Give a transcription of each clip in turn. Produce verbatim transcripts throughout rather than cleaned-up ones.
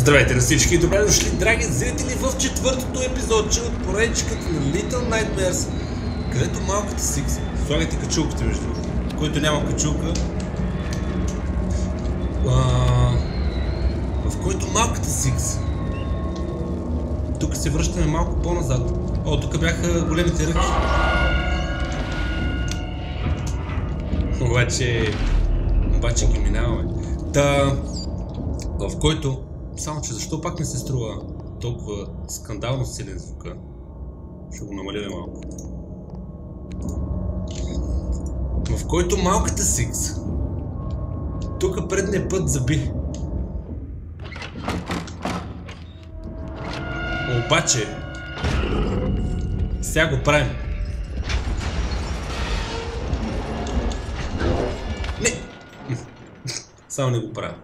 Здравейте на всички и добре дошли, драги зрители, в четвъртото епизодче от поредичката на Little Nightmares, където малката Сикс, слагайте качулката между другото, който няма качулка, а, в който малката Сикс, тук се връщаме малко по-назад. О, тук бяха големите ръки. Обаче, обаче ги минаваме. Та, в който, само че защо пак не се струва толкова скандално силен звука? Ще го намалим малко. В който малката Сикс тук предния път заби. Обаче сега го правим. Не! Само не го правя.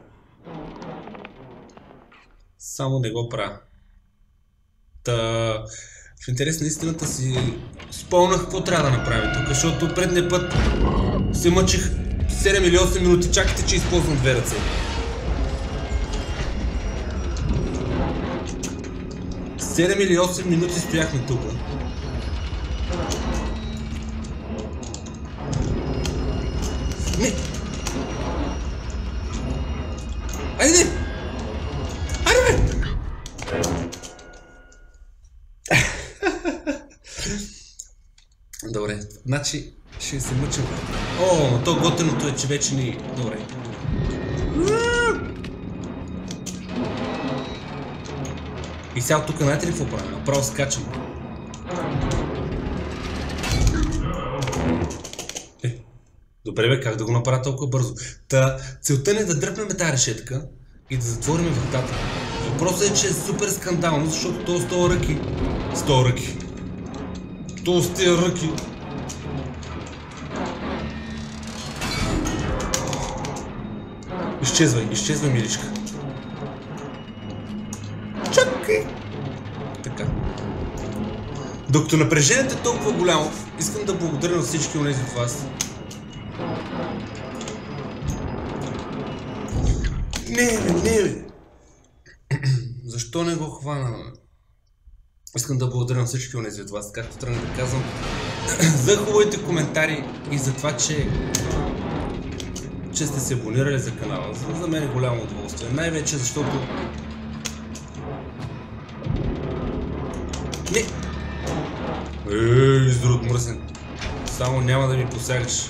Само не го правя. Та... В интерес на истината си спомнях какво трябва да направим тук, защото предния път се мъчих седем или осем минути. Чакайте, че използвам две ръце. седем или осем минути стояхме тук. Не! Айде! Айде бе! Добре, значи ще се мъчим. О, то готеното е, че вече ни... Добре. И сега тук знаете ли какво правим? Направо скачам. Е, добре бе, как да го направя толкова бързо? Та, целта не е да дръпнем тази решетка и да затворим вратата. Въпросът е, че е супер скандално, защото то с този ръки... С този ръки... То с тези ръки... Изчезвай, изчезвай, миличка. Чакай! Така. Докато напрежението е толкова голямо, искам да благодаря на всички онези от вас. Не, не, не. Защо не го хвана? Искам да благодаря на всички онези от вас, както трябва да казвам, за хубавите коментари и за това, че че сте се абонирали за канала. За, за мен е голямо удоволствие. Най-вече защото... Не! Ей, изрод мръсен. Само няма да ми посягаш.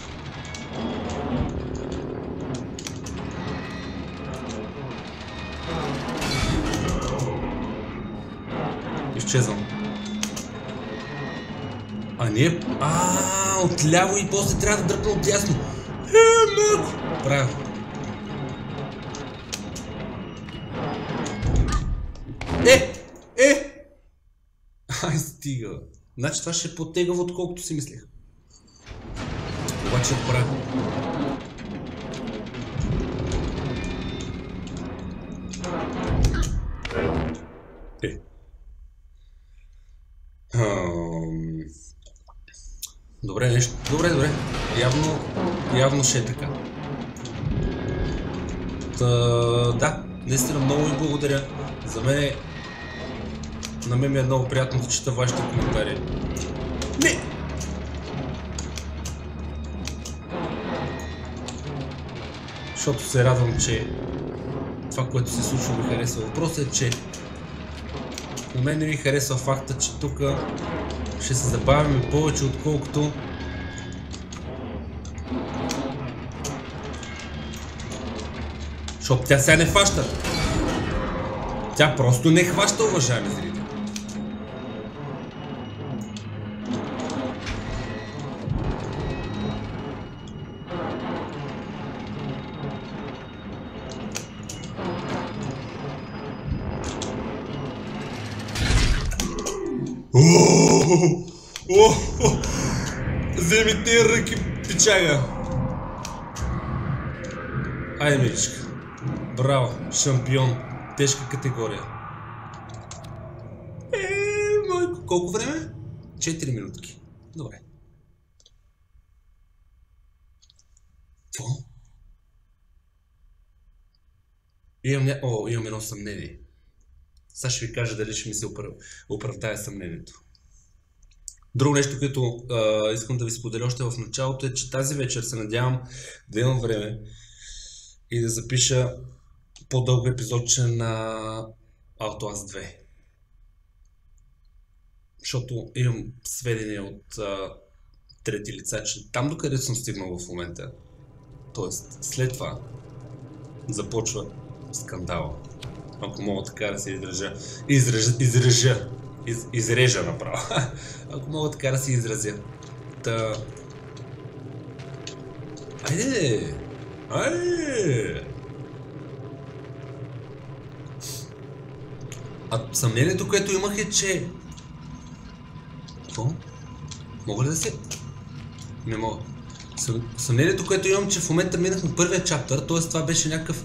Изчезвам. А не... Ааа, отляво и после трябва да дръпна от ясно. Е, малко! Право. Е! Е! Ай, стига. Значи това ще е по-тегаво, отколкото си мислех. Обаче право. Е. Ам... Добре, нещо. Добре, добре. Явно, явно ще е така. Та, да, наистина много ви благодаря. За мен е... На мен ми е много приятно да чета вашите коментари. Не! Защото се радвам, че това, което се случва, ми харесва. Въпросът е, че на мен не ми харесва факта, че тук ще се забавяме повече, отколкото защото тя сега не хваща. Тя просто не хваща, уважаеми зрители. Вземи тези ръки, пичага. Айде, миличка. Браво, шампион. Тежка категория. Еее, майко, колко време? четири минутки. Добре. Какво? Имам, ня... О, имам едно съмнение. Сега ще ви кажа дали ще ми се оправдае съмнението. Друго нещо, което а, искам да ви споделя още в началото е, че тази вечер се надявам да имам време и да запиша по-дълго епизодче на Outlast две. Защото имам сведения от а, трети лица, че там докъде съм стигнал в момента, т.е. след това започва скандала. Ако мога така да се изража, изража, изража, из, изрежа направо. Ако мога така да се изразя. Та... Айде! Айде! А съмнението, което имах е, че... Какво? Мога ли да се... Не мога. Съм... Съмнението, което имам, че в момента минахме първия чаптър, т.е. това беше някакъв...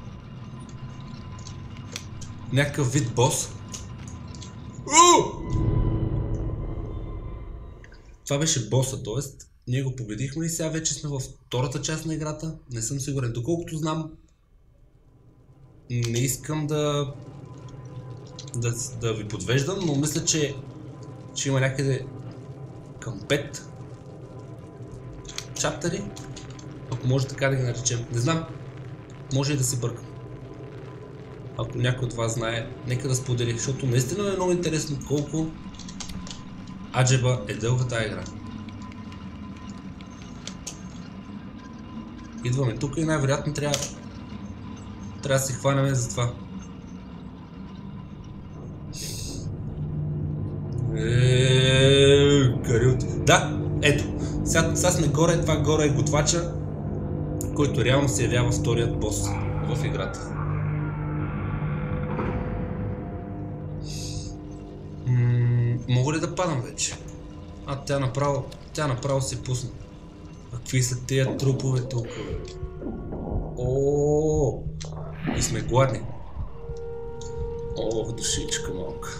Някакъв вид бос. У! Това беше боса, т.е. ние го победихме и сега вече сме във втората част на играта. Не съм сигурен. Доколкото знам, не искам да... Да, да ви подвеждам, но мисля, че, че има някъде към пет чаптъри, ако може така да ги наречем. Не знам, може и да се бъркам. Ако някой от вас знае, нека да сподели, защото наистина е много интересно колко аджеба е дълга тази игра. Идваме тук и най-вероятно трябва трябва да се хванем за това. Еее, кариоти. Да, ето. Сега, сега сме горе, това горе е готвача, който реално се явява вторият бос в играта. М- мога ли да падам вече? А, тя направо, тя направо се пусна. А какви са тия трупове толкова? О, и сме гладни. О, душичка малка.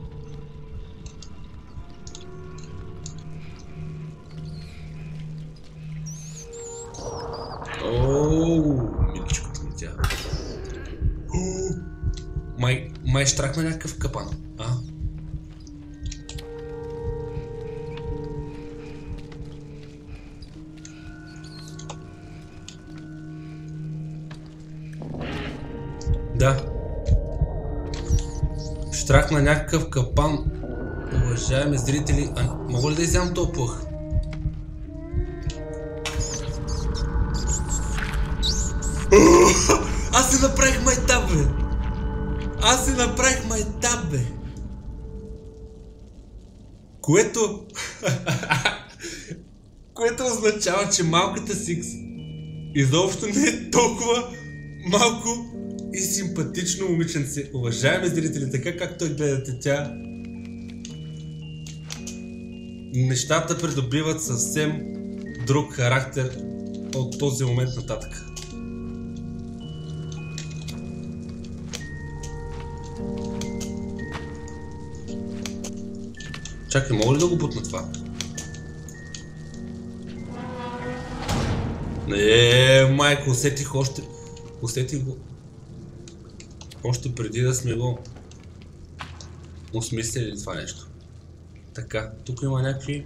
Ооо, миличката ми тя. Май, май штракна някакъв капан, а? Да. Штракна някакъв капан. Уважаеми зрители, а мога ли да изям този плъх? Аз се направих майтап, бе! Аз се направих майтап, бе! Което... Което означава, че малката Сикс изобщо не е толкова малко и симпатично момиченце. Уважаеми зрители, така както я гледате, тя... Нещата придобиват съвсем друг характер от този момент нататък. Чакай, мога ли да го бутна това? Не, майко, усетих още... Усетих го... Още преди да сме го... осмислили това нещо. Така, тук има някакви...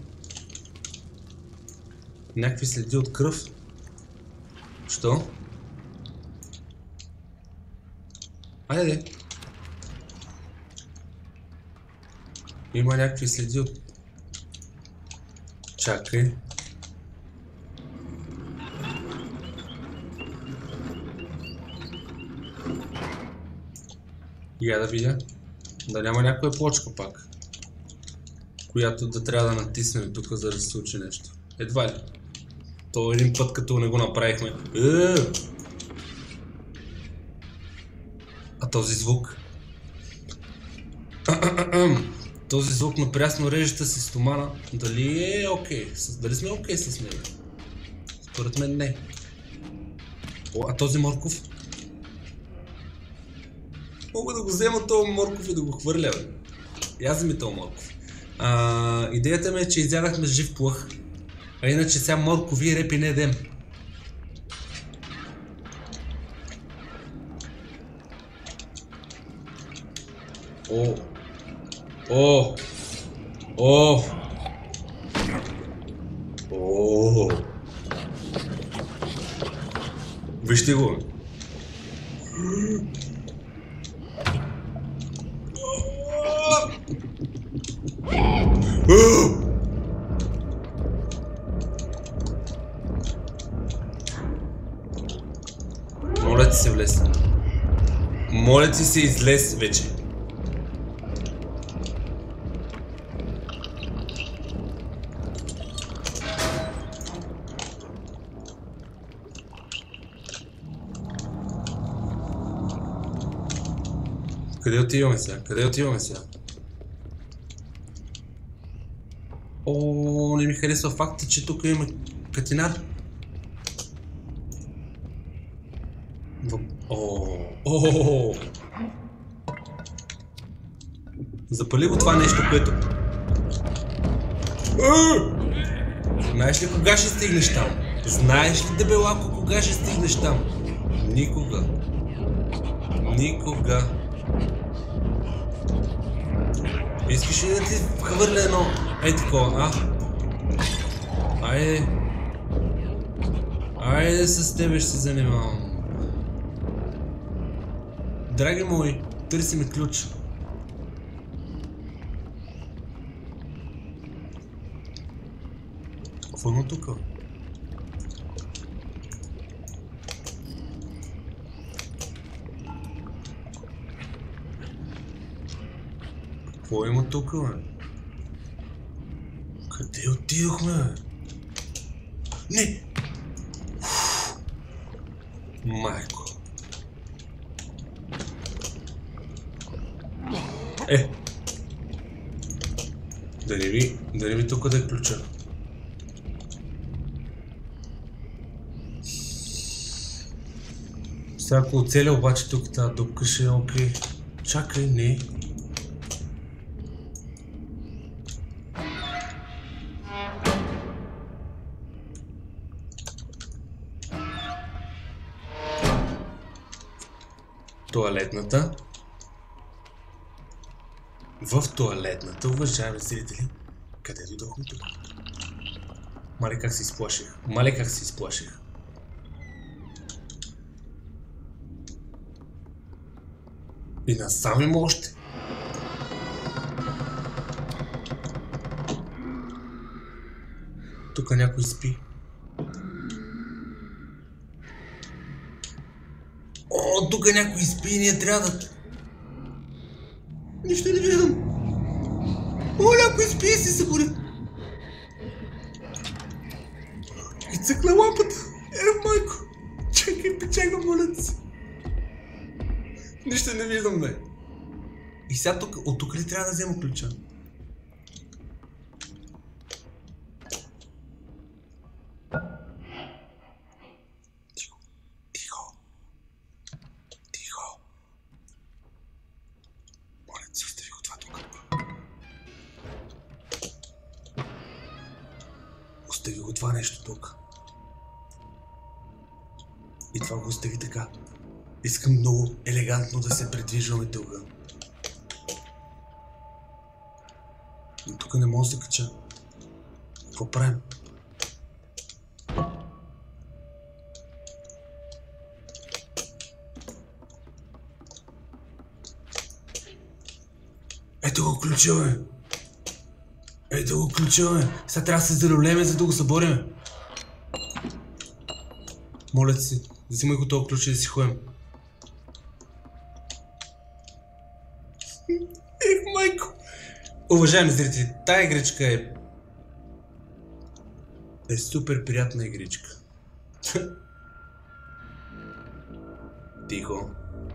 Някакви следи от кръв. Що? Айде! Има някакви следи от... Чакай. Я да видя. Да няма някоя плочка пак, която да трябва да натиснем тук, за да се случи нещо. Едва ли. То един път, като не го направихме. Еее! А този звук? Този звук на прясно режеща си стомана, дали е окей? Дали сме окей с него? Според мен не. О, а този морков? Мога да го взема този морков и да го хвърля, бе. Я вземи този морков. А, идеята ми е, че изядахме жив плъх. А иначе сега моркови и репи не едем. О! О! О! О! Вижте го! Моля ти се, влез. Моля ти се, излез вече. Къде отиваме сега? Къде отиваме сега? О, не ми харесва факта, че тук има катинар. О, о, запали го това нещо, което... Знаеш ли кога ще стигнеш там? Знаеш ли, дебелако, кога ще стигнеш там? Никога. Никога. Искаш ли да ти хвърля едно? Ей такова, а? Айде. Айде с тебе ще се занимавам. Драги мои, търси ми ключ. Какво има тук? Какво има тук, бе? Къде отидохме, бе? Не! Майко. Е! Да не ви, да не ви тук да е ключа. Сега ако оцеля обаче тук тази дупка ще е окей. Чакай, не. Тоалетната. В тоалетната, уважаеми зрители, къде дойдохме тук? Мале как се изплаших. Мале как се изплаших. И насам има още. Тук някой спи. О, тук някой спи и ние трябва да... Нищо не виждам. О, някой спи и се събуди. И цъкна лампата. Е, майко. Чакай, печага, моля се. Нищо не виждам, бе. И сега тук, от тук ли трябва да взема ключа? Тихо, тихо, тихо. Моля се, остави го това тук. Остави го това нещо тук. И това го остави така. Искам много елегантно да се придвижваме тук. Но тук не мога да се кача. Какво правим? Ето го ключа, бе! Ето го ключа, бе! Сега трябва да се зарулеме, за да го събориме. Моля си, взимай го този ключ и да си ходим. Ех, майко! Уважаеми зрители, тая игричка е... е супер приятна игричка. Тихо.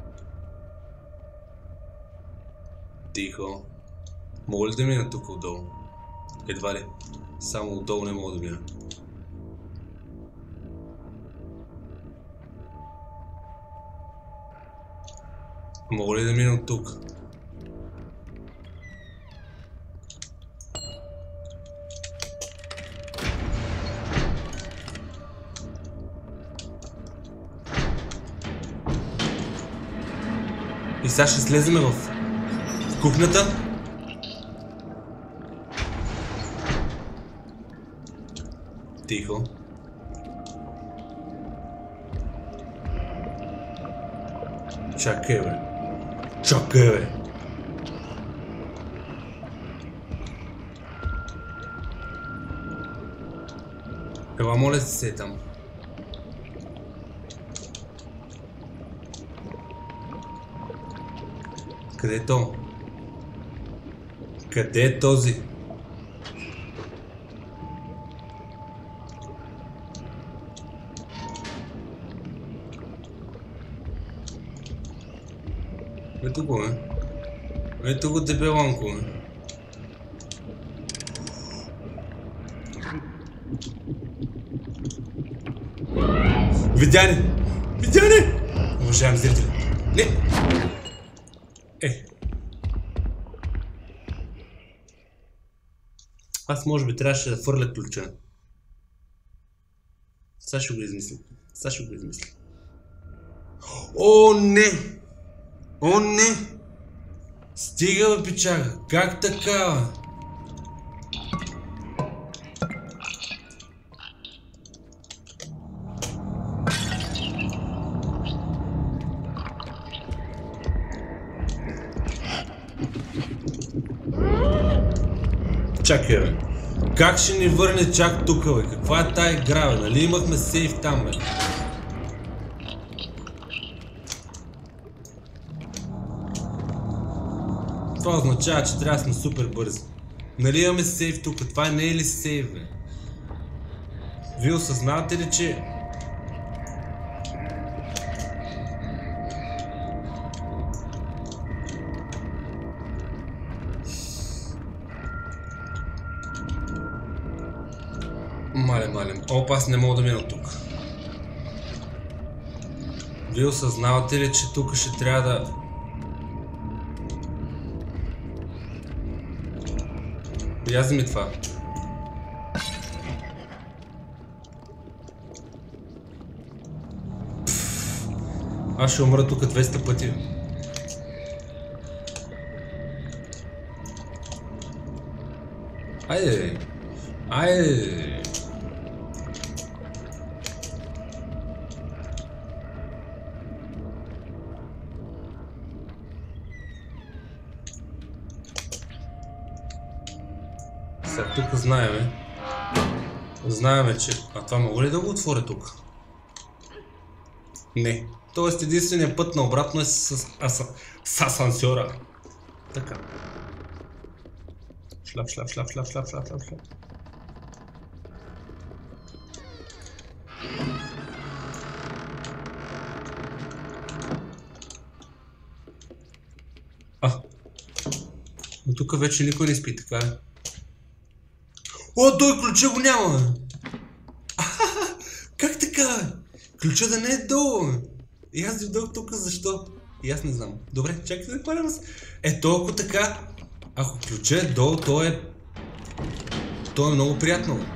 Тихо. Мога ли да мина тук отдолу? Едва ли. Само отдолу не мога да мина. Мога ли да мина от тук? И сега ще слеземе в Кухнята. Тихо. Чакай, бе. Чакай, бе. Ела, моля си се там. Къде е то? Къде е този? Ето го, е. Ето го, дебеланко, е. Видя ли? Видя ли? Уважаеми зрители. Не! Е. Аз може би трябваше да фърля ключа. Сега ще го измисля. Сега ще го измисля. О, не! О, не! Стига, бе, пичага! Как така? Чакай, бе. Как ще ни върне чак тук, бе? Каква е тая игра, бе? Нали имахме сейф там, бе? Това означава, че трябва да сме супер бързи. Нали имаме сейф тук? Това не е ли сейф, бе? Вие осъзнавате ли, че... Мале, мале. Опа, аз не мога да мина от тук. Вие осъзнавате ли, че тук ще трябва да... Язди ми това. Пфф. Аз ще умра тук двеста пъти. Айде! Айде! Сега тук знаеме. Знаеме, че... А това мога ли да го отворя тук? Не. Тоест единственият път на обратно е с, аса... с асансьора. Така. Шляп, шляп, шляп, шляп, шляп, шляп, шляп, шляп. А. Но тук вече никой не спи, така е. О, той ключа го няма, бе! Как така? Ключа да не е долу, бе! И аз дойдох тук защо? И аз не знам. Добре, чакайте да хвалям се. Е, толкова така, ако ключа е долу, то е... То е много приятно, бе.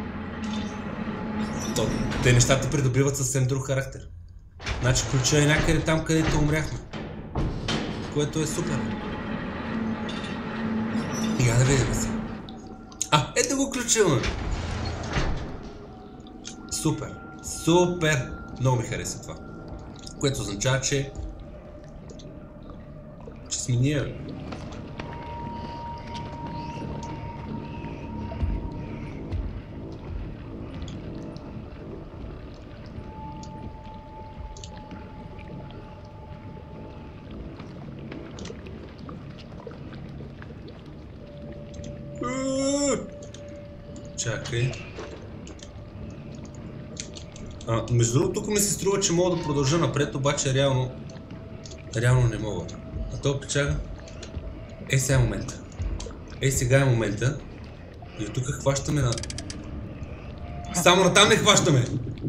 То... Те нещата придобиват съвсем друг характер. Значи ключа е някъде там, където умряхме. Което е супер. Я да видим се. А, ето го ключа, бе! Супер! Супер! Много ми хареса това. Което означава, че... че сме ние, бе. Чакай. А, между другото, тук ми се струва, че мога да продължа напред, обаче реално... Реално не мога. А то печага... Ей сега е момента. Ей сега е момента. И от тук хващаме на... Само на там не хващаме!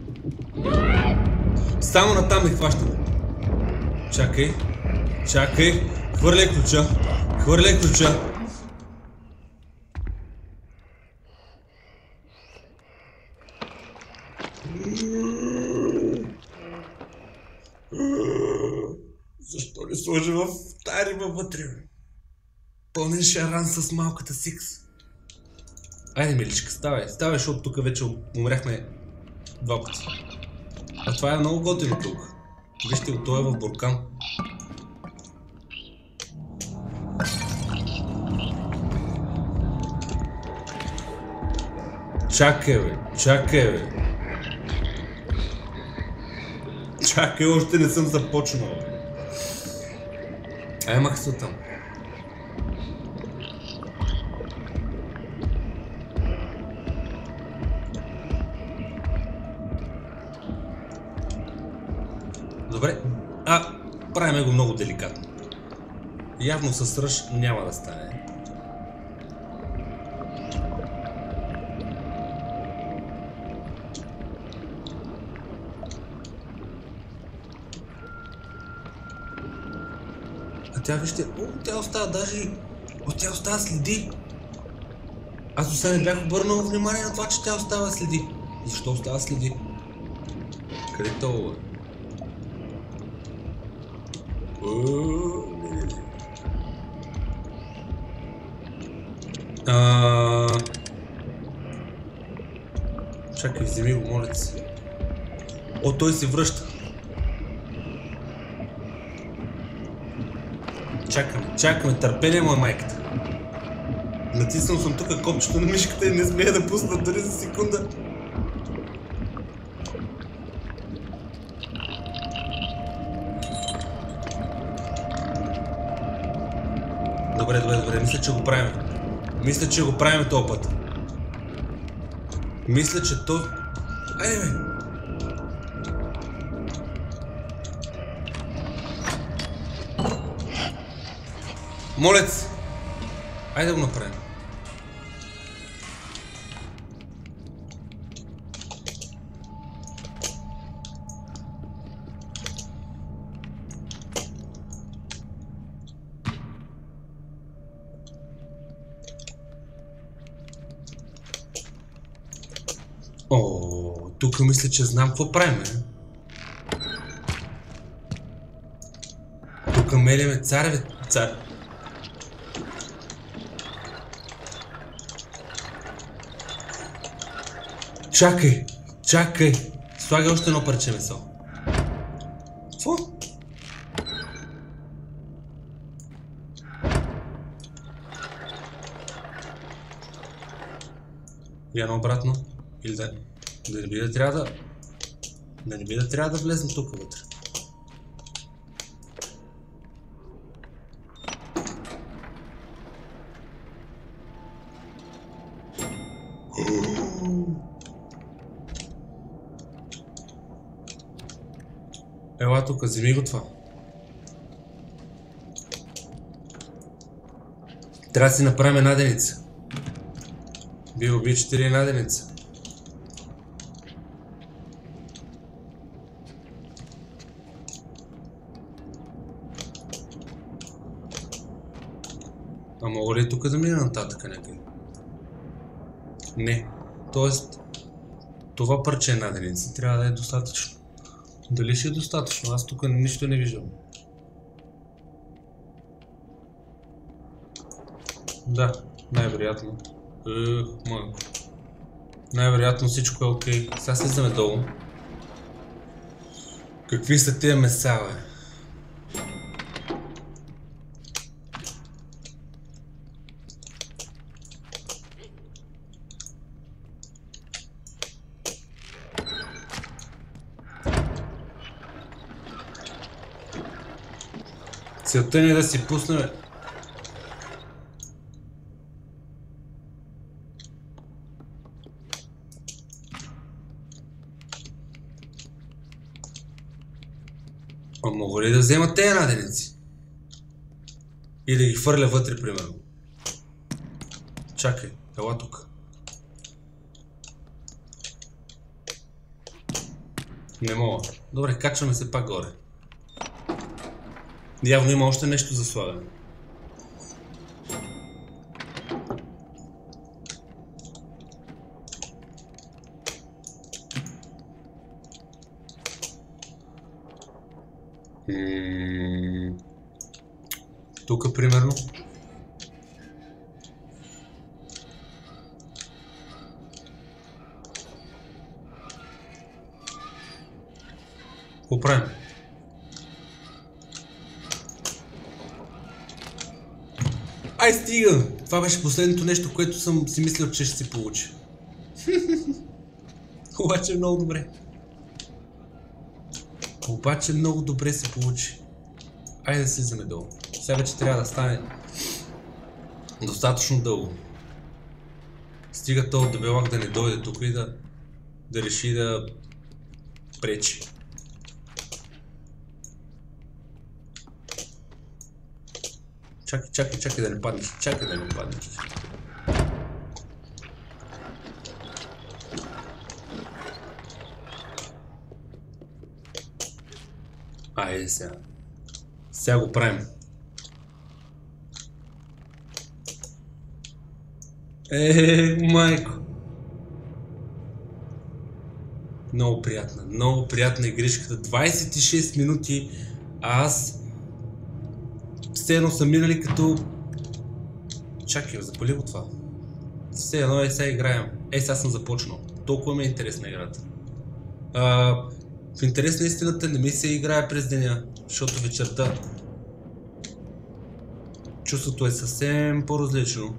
Само на там не хващаме. Чакай. Чакай. Хвърляй ключа. Хвърляй ключа. Защо не сложи в тая риба вътре? Пълнен шаран с малката Сикс. Айде, миличка, ставай, ставай, защото тук вече умряхме два пъти. А това е много готино тук. Вижте го, той е в буркан. Чакай, бе, чакай, бе. Чакай, още не съм започнал. Ай, мах се оттам. Добре, а, правим го много деликатно. Явно с ръж няма да стане. А тя вижте, о, тя остава даже, о, тя остава следи. Аз до сега не бях обърнал внимание на това, че тя остава следи. Защо остава следи? Къде е това? А... Чакай, вземи го, моля се. О, той се връща. Чакаме, чакаме, търпение му е майката. Натиснал съм тук копчето на мишката и не смея да пусна дори за секунда. Добре, добре, добре, мисля, че го правим. Мисля, че го правим този път. Мисля, че то... Айде, бе! Молец! Айде да го направим. О, тук мисля, че знам какво правим. Тук мелиме цареве, цар. Чакай, чакай. Слагай още едно парче месо. Какво? Яно обратно. Или да, да не би да трябва да... Да не би да трябва да влезем тук вътре. Ела тук, вземи го това. Трябва да си направим наденица. Би уби четири наденица. А мога ли тук да мина нататък някъде? Не. Тоест, това парче наденица трябва да е достатъчно. Дали ще е достатъчно? Аз тук нищо не виждам. Да, най-вероятно. Ех, малко. Най-вероятно всичко е окей. Сега слизаме долу. Какви са тия меса, бе? Целта ни е да си пуснем. А мога ли да взема тези наденици? И да ги хвърля вътре, примерно. Чакай, ела тук. Не мога. Добре, качваме се пак горе. Явно има още нещо за слагане. Тук, примерно. Какво правим? Ай, стига! Това беше последното нещо, което съм си мислил, че ще си получи. Обаче много добре. Обаче много добре се получи. Айде да слизаме долу. Сега вече трябва да стане достатъчно дълго. Стига този дебелак да не дойде тук и да, да реши да пречи. Чакай, чакай, чакай да не паднеш. Чакай да не паднеш. Айде сега. Сега го правим. Еее, майко. Много приятна, много приятна игришката. двайсет и шест минути, а аз все едно са минали като... Чакай, запали го това. Все едно е сега играем. Е, сега съм започнал. Толкова ми е интересна играта. А, в интерес на истината не ми се играе през деня, защото вечерта чувството е съвсем по-различно.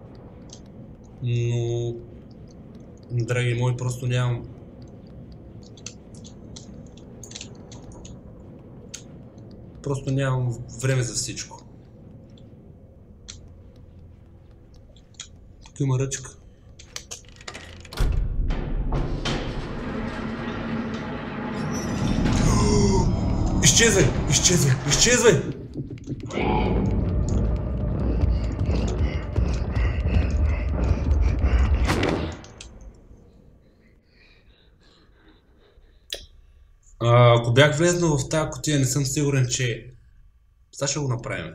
Но, драги мои, просто нямам Просто нямам време за всичко. Тук има ръчка. Изчезвай! Изчезвай! Изчезвай! А, ако бях влезнал в тази кутия, не съм сигурен, че... Сега ще го направим.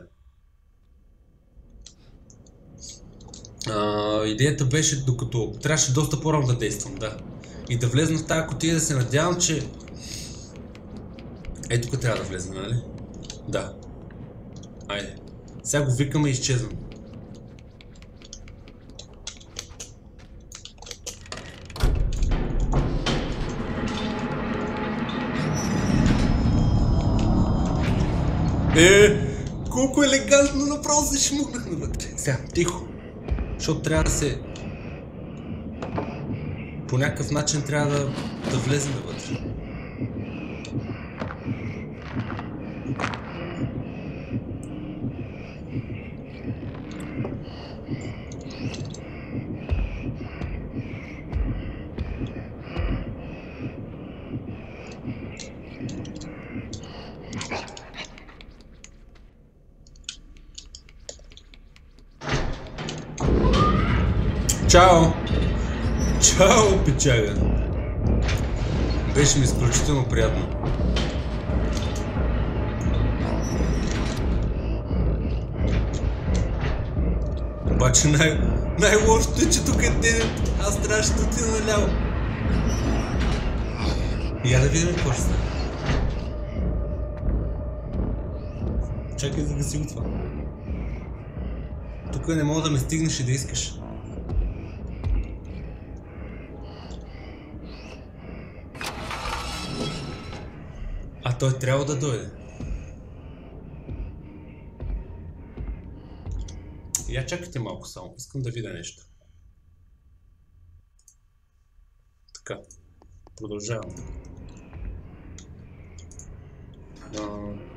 А, идеята беше, докато трябваше доста по-рано да действам, да. И да влезна в тази кутия и да се надявам, че... Ей, тук трябва да влезна, нали? Да. Айде. Сега го викаме и изчезвам. Е, колко елегантно направо се шмукнах навътре. Сега, тихо. Защото трябва да се... По някакъв начин трябва да, да влезем навътре. Чао! Чао, печага! Беше ми изключително приятно. Обаче най- най-лошото е, че тук е ден. Аз трябваше да отида наляво. Я да видим какво ще стане. Чакай да гаси го това. Тук не мога да ме стигнеш и да искаш. А той трябва да дойде. Я чакайте малко само, искам да видя нещо. Така, продължавам. А...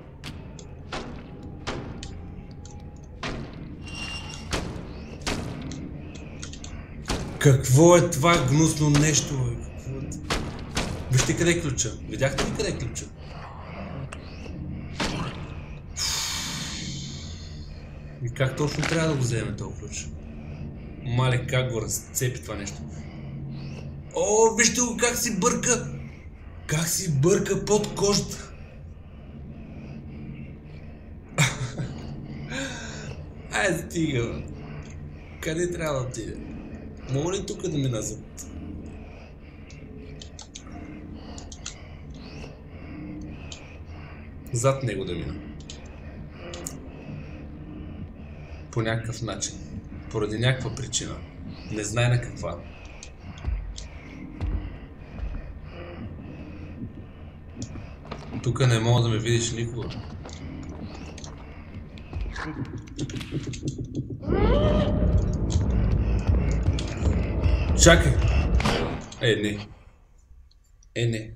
Какво е това гнусно нещо? Какво е... Вижте къде е ключа. Видяхте ли къде е ключа? И как точно трябва да го вземе този ключ? Мале, как го разцепи това нещо? О, вижте го как си бърка! Как си бърка под кожата! Ай, стига! Къде трябва да отиде? Мога ли тук да ми назад? Зад него да мина. По някакъв начин. Поради някаква причина. Не знае на каква. Тук не мога да ме видиш никога. Чакай! Е, не. Е, не.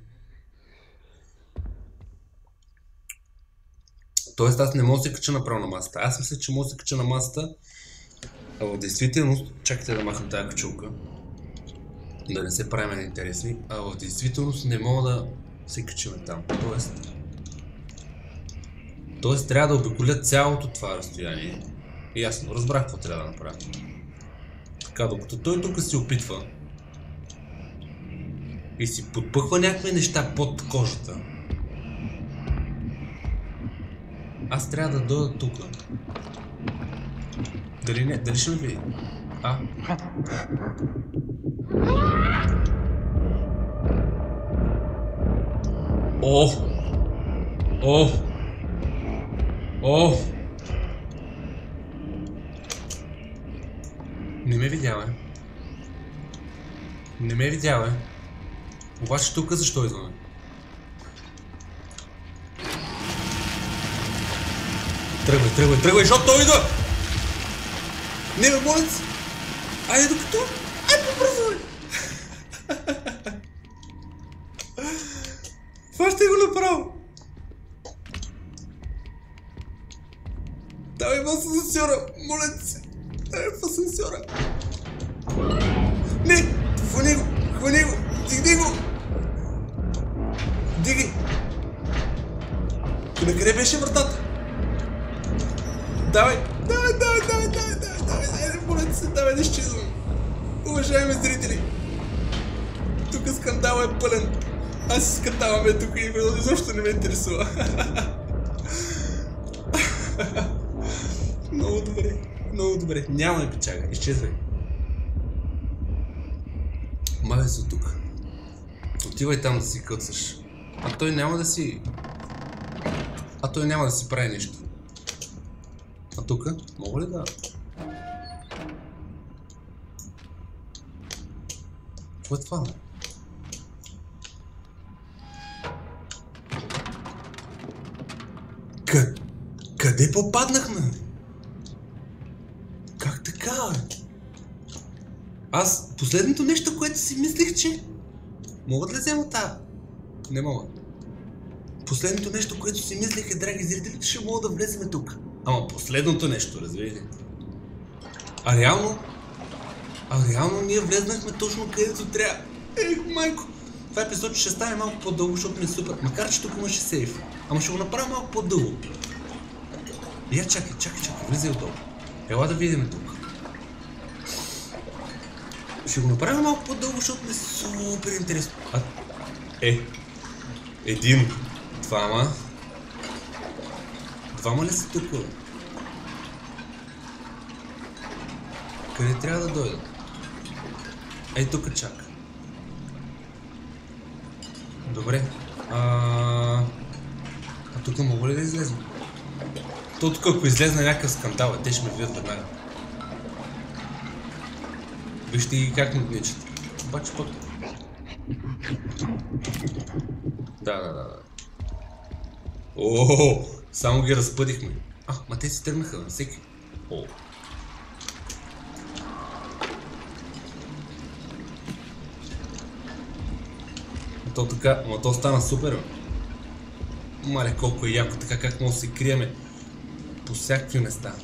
Тоест аз не мога да се кача направо на масата. Аз мисля, че мога да се кача на масата. А в действителност... Чакайте да махам тази качулка. Да не се правим интересни. А в действителност не мога да се качим там. Тоест... Тоест трябва да обиколя цялото това разстояние. Ясно, разбрах какво трябва да направя. Така, докато той тук се опитва и си подпъхва някакви неща под кожата, аз трябва да дойда тук. Дали не? Дали ще ме види? А? О! О! О! Не ме видява. Не ме видява. Обаче тук защо идваме? Тръгвай, тръгвай, тръгвай, защото той идва! Не ме моля си! Айде докато! Айде по-бързо! Това ще го направо! Давай в асансьора! Моля се! Давай в асансьора! Не! Хвани го! Хвани го! Дигни го! Диги! И накъде беше вратата? Давай! Давай, давай, давай, давай, давай, давай, давай, моля се, давай да изчезвам! Уважаеми зрители! Тук скандал е пълен! Аз си скандаваме тук и изобщо не ме интересува! Много добре, много добре. Няма да печага, изчезвай. Махай се от тук. Отивай там да си къцаш. А той няма да си... А той няма да си прави нещо. А тук? Мога ли да... Какво е това? Къ... Къде попаднахме? Как така? Аз последното нещо, което си мислех, че... Мога да ли взема тази? Не мога. Последното нещо, което си мислех е, драги зрители, че ще мога да влезем тук. Ама последното нещо, разбирате? А реално... А реално ние влезнахме точно където трябва. Ех, майко! Това епизод ще стане малко по-дълго, защото ми е супер. Макар че тук имаше сейф. Ама ще го направя малко по-дълго. Я чакай, чакай, чакай, влизай отдолу. Ела да видим тук. Ще го направя малко по-дълго, защото ми е супер интересно. А... Е, един, двама. Двама ли са тук? Къде трябва да дойдат? Ей, тук чака. Добре. А, а тук мога ли да излезна? То тук ако излезна някакъв скандал, те ще ме видят веднага. Вижте ги как мъгничат. Обаче пък... Да, да, да. Ооо, само ги разпъдихме. А, ма те си тръгнаха на всеки. О. То така, ма то стана супер. Мале колко е яко, така как може да се криеме по всякакви места.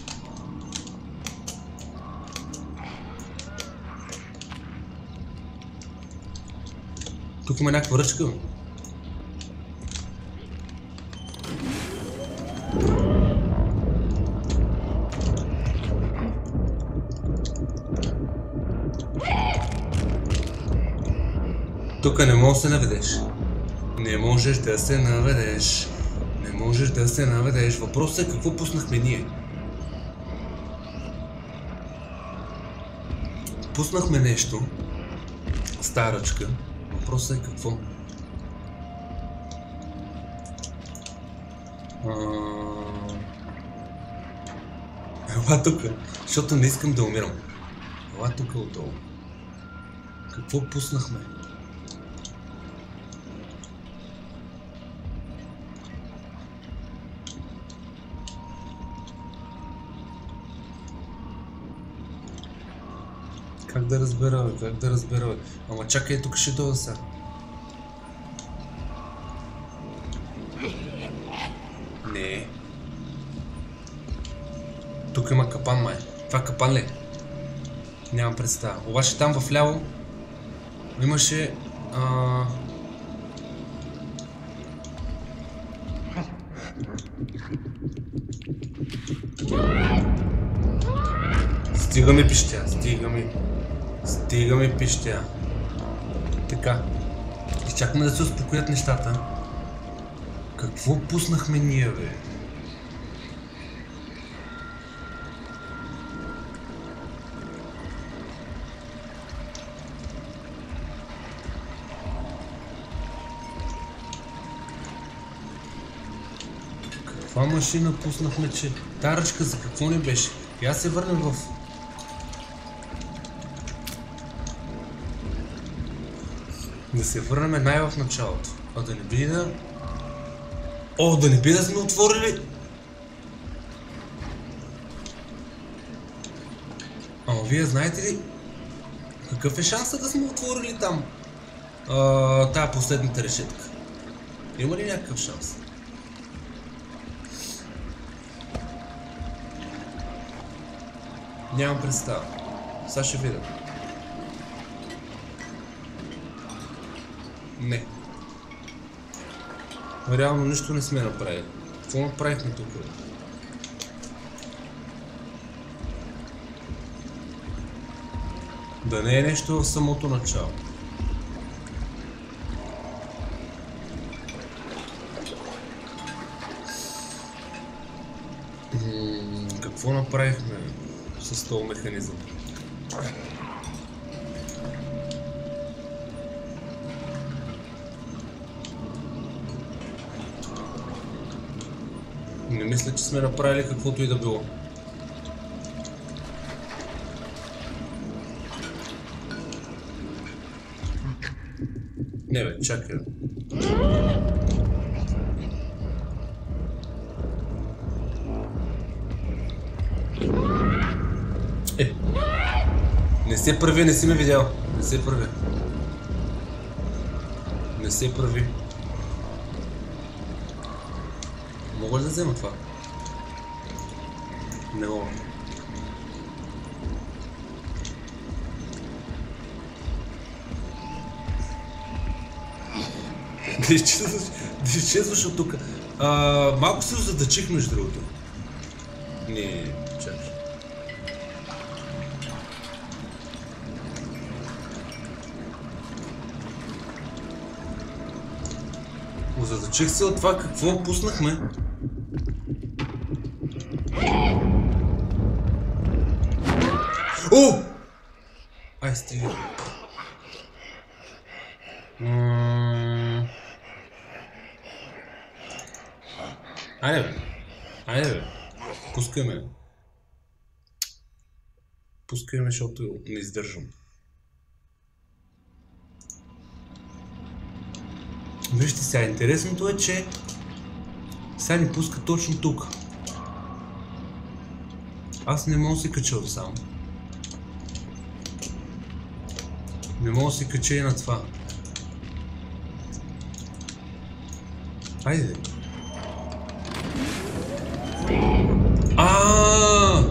Тук има някаква ръчка. Тук не можеш да се наведеш. Не можеш да се наведеш. Не можеш да се наведеш. Въпросът е какво пуснахме ние. Пуснахме нещо. Старачка. Въпросът е какво. Ела тук, защото не искам да умирам. Ела тук отдолу. Какво пуснахме? Как да разбера, бе? Как да разбера, бе? Ама чакай, тук ще дойда сега. Не. Тук има капан, май. Това капан ли? Нямам представа. Обаче там вляво имаше... А... Стига ми пищя, стига ми. Стига ми пищя. Така. Изчакаме да се успокоят нещата. Какво пуснахме ние, бе? Каква машина пуснахме, че... Таръчка за какво не беше? И аз се върнем в... Да се върнем най в началото. А да не би да... О, да не би да сме отворили... Ама вие знаете ли... Какъв е шансът да сме отворили там? А, тая последната решетка. Има ли някакъв шанс? Нямам представа. Сега ще видя. Не. Реално нищо не сме направили. Какво направихме тук? Да не е нещо в самото начало. М- какво направихме с този механизъм? Не мисля, че сме направили каквото и да било. Не бе, чакай. Е! Не се прави, не си ме видял. Не се прави. Не се прави. Мога ли да взема това? Не мога. Да изчезваш от тук. Малко се задачих между другото. Не, чакай. Задачих се от това какво пуснахме. О! Ай, стига. М- Айде бе. Айде бе. Пускай ме. Пускай ме, защото не издържам. Вижте сега, интересното е, че сега ни пуска точно тук. Аз не мога да се кача сам. Не мога да се кача и на това. Айде. А!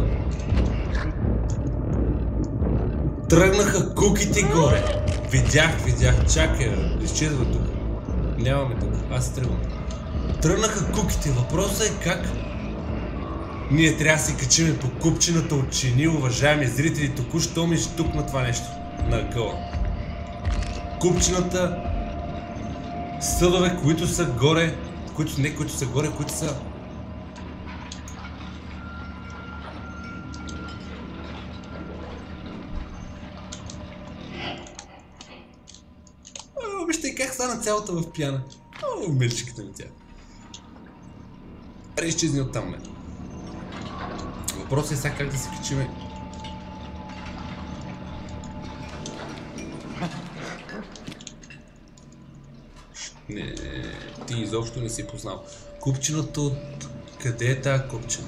Тръгнаха куките горе. Видях, видях. Чакай, изчезва тук. Нямаме тук. Аз тръгвам. Тръгнаха куките. Въпросът е как ние трябва да се качиме по купчината от чини, уважаеми зрители. Току-що ми штукна това нещо на акъла. Купчината съдове, които са горе, които не, които са горе, които са... О, вижте как стана цялата в пяна. О, миличката ми тя. Аре, изчезни оттам, бе. Въпросът е сега как да се качиме. Не, ти изобщо не си познал. Купчината от... Къде е тази купчина?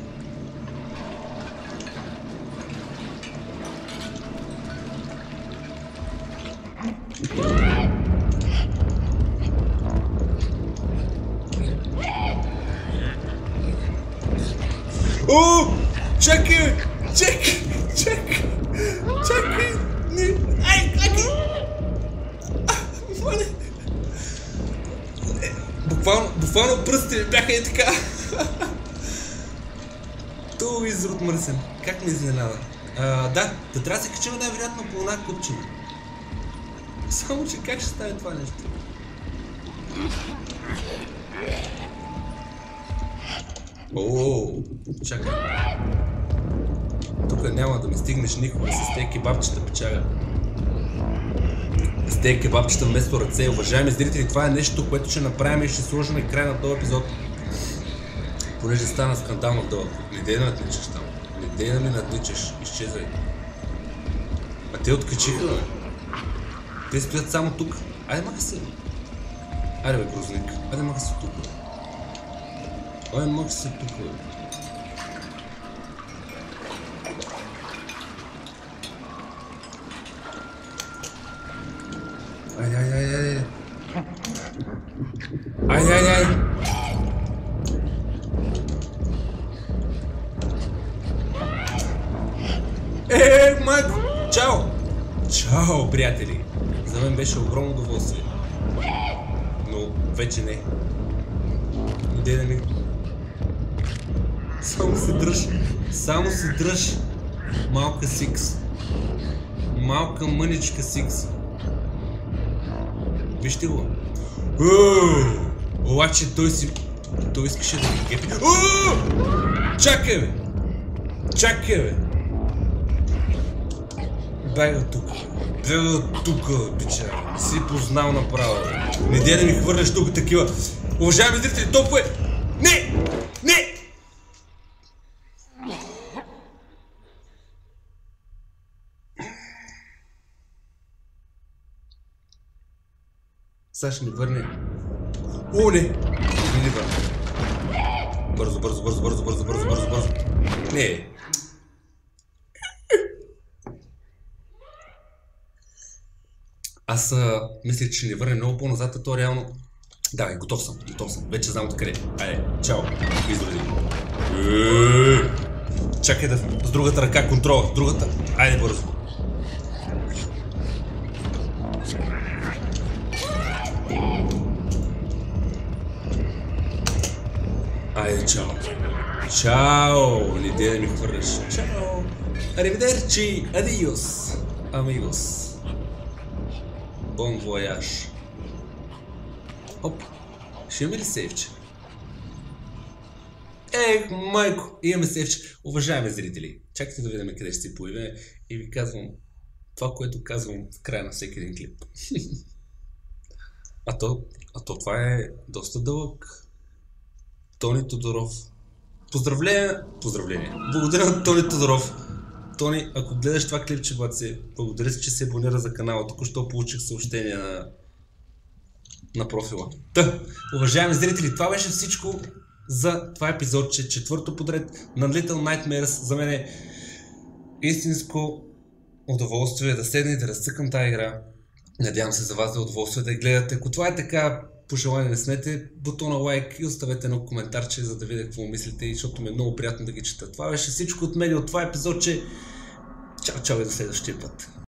Чакай! Чакай! Чакай! Чакай! Не! Ай! Чакай! Моля! Буквално, буквално пръстите ми бяха и така. То изрод мръсен. Как ме изненада. А, да, да трябва да се качим най-вероятно по една купчина. Само че как ще стане това нещо? Ооо, чакай. Тук няма да ми стигнеш никога с тези кебабчета, печага. С тези кебабчета вместо ръце. Уважаеми зрители, това е нещо, което ще направим и ще сложим край на този епизод. Понеже стана скандално дълъг. Не дей да надничаш там. Не дей да ми надничаш. Изчезвай. А те откачиха, бе. Те стоят само тук. Айде маха се. Айде бе, грозник. Айде маха се тук, бе. Айде маха се тук, бе. Айде, айде, айде, айде. Айде, айде, айде. Е, майко! Чао! Чао, приятели! За мен беше огромно удоволствие. Но вече не. Иде да ми... Само се дръж. Само се дръж. Малка Сикс. Малка мъничка Сикс. Вижте го. Ууу! Обаче той си... Той искаше да ми гепи. Ууу! Чакай, бе! Чакай, бе! Бега тук. Бега тук, бича. Не си познал направо. Не дей да ми хвърляш тук такива. Уважаеми зрители, толкова е... Не! Не! Сега ще ни върне. О, не! Не ни върне. Бързо, бързо, бързо, бързо, бързо, бързо, бързо, бързо. Не! Аз а, мисля, че ще ни върне много по-назад, а то реално... Давай, готов съм, готов съм. Вече знам откъде. Айде, чао. Изрази. Чакай да... С другата ръка контрола, с другата... Айде бързо. Айде, чао. Чао! Не дей да ми хвърляш. Чао! Аривидерчи! Адиос! Амигос! Бон вояж. Оп! Ще имаме ли сейфче? Ех, майко! Имаме сейфче. Уважаеми зрители, чакайте да видим къде ще се появим и ви казвам това, което казвам в края на всеки един клип. а, то, а то това е доста дълъг. Тони Тодоров. Поздравления! Поздравления! Благодаря на Тони Тодоров. Тони, ако гледаш това клипче, баци, благодаря си, че се абонира за канала. Току-що получих съобщение на, на профила. Та, уважаеми зрители, това беше всичко за това епизодче, четвърто подред на Little Nightmares. За мен е истинско удоволствие да седна и да разцъкам тази игра. Надявам се за вас да е удоволствие да я гледате. Ако това е така, пожелание не снете бутона лайк и оставете едно коментарче, за да видя какво мислите, защото ми е много приятно да ги чета. Това беше всичко от мен от това епизодче. Чао, чао и до следващия път.